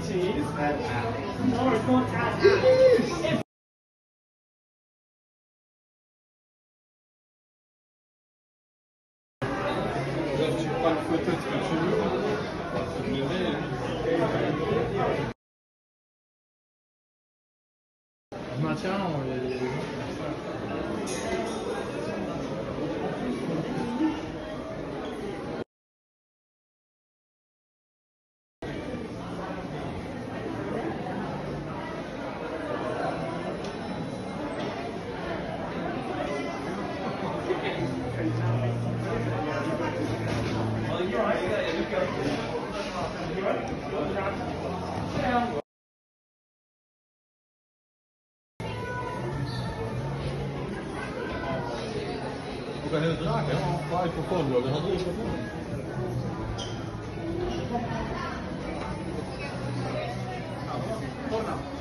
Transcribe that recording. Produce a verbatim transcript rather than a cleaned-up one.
cheese. No, it's not that. Tu prends une photo de ce que tu veux. Je maintiens, il y a des gens qui font ça. Ook een hele draak, hè? Vijf voor foto, dat had ik Torna.